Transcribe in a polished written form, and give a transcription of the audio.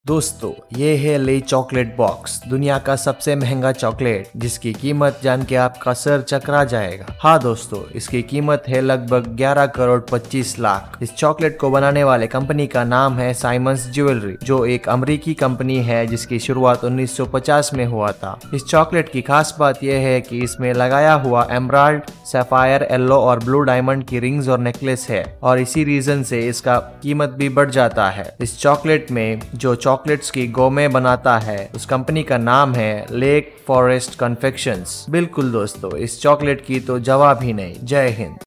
दोस्तों ये है ले चॉकलेट बॉक्स, दुनिया का सबसे महंगा चॉकलेट जिसकी कीमत जान के आपका सर चकरा जाएगा। हाँ दोस्तों, इसकी कीमत है लगभग 11 करोड़ 25 लाख। इस चॉकलेट को बनाने वाले कंपनी का नाम है साइमंस ज्वेलरी, जो एक अमेरिकी कंपनी है जिसकी शुरुआत 1950 में हुआ था। इस चॉकलेट की खास बात यह है कि इसमें लगाया हुआ एमराल्ड, सैफायर, येलो और ब्लू डायमंड की रिंग्स और नेकलेस है और इसी रीजन से इसका कीमत भी बढ़ जाता है। इस चॉकलेट में जो चॉकलेट्स की गोमे बनाता है उस कंपनी का नाम है लेक फॉरेस्ट कन्फेक्शंस। बिल्कुल दोस्तों, इस चॉकलेट की तो जवाब ही नहीं। जय हिंद।